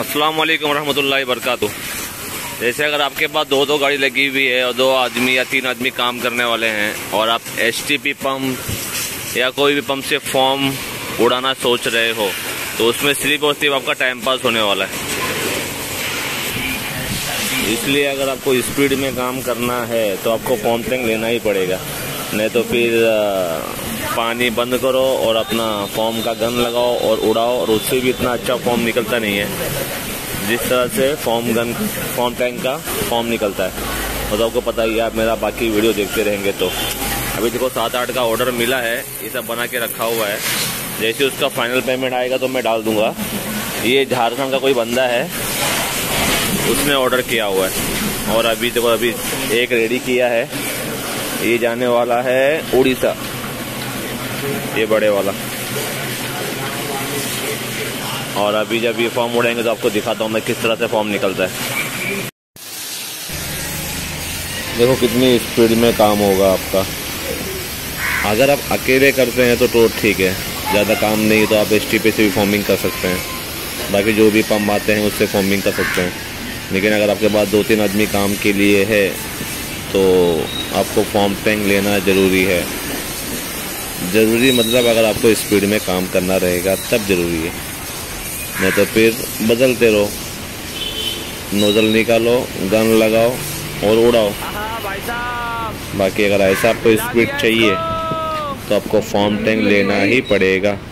अस्सलाम वालेकुम रहमतुल्लाहि बरकातुहू। जैसे अगर आपके पास दो गाड़ी लगी हुई है और 2 आदमी या 3 आदमी काम करने वाले हैं और आप एसटीपी पंप या कोई भी पंप से फॉर्म उड़ाना सोच रहे हो तो उसमें सिर्फ और सिर्फ आपका टाइम पास होने वाला है। इसलिए अगर आपको स्पीड में काम करना है तो आपको फॉर्म टैंक लेना ही पड़ेगा, नहीं तो फिर पानी बंद करो और अपना फॉर्म का गन लगाओ और उड़ाओ, और उससे भी इतना अच्छा फॉर्म निकलता नहीं है जिस तरह से फॉर्म टैंक का फॉर्म निकलता है। और तो आपको पता ही है, आप मेरा बाकी वीडियो देखते रहेंगे। तो अभी देखो 7-8 का ऑर्डर मिला है, ये सब बना के रखा हुआ है। जैसे उसका फाइनल पेमेंट आएगा तो मैं डाल दूंगा। ये झारखंड का कोई बंदा है, उसने ऑर्डर किया हुआ है और अभी देखो अभी एक रेडी किया है, ये जाने वाला है उड़ीसा, ये बड़े वाला। और अभी जब ये फॉर्म उड़ेंगे तो आपको दिखाता हूँ मैं किस तरह से फॉर्म निकलता है। देखो कितनी स्पीड में काम होगा आपका। अगर आप अकेले करते हैं तो ठीक है, ज़्यादा काम नहीं तो आप एसटीपी से भी फॉर्मिंग कर सकते हैं, बाकी जो भी पंप आते हैं उससे फॉर्मिंग कर सकते हैं। लेकिन अगर आपके पास 2-3 आदमी काम के लिए है तो आपको फॉर्म टैंक लेना ज़रूरी है। ज़रूरी मतलब अगर आपको स्पीड में काम करना रहेगा तब ज़रूरी है, नहीं तो फिर बदलते रहो, नोजल निकालो, गन लगाओ और उड़ाओ। बाकी अगर ऐसा आपको स्पीड चाहिए तो आपको फॉर्म टैंक लेना ही पड़ेगा।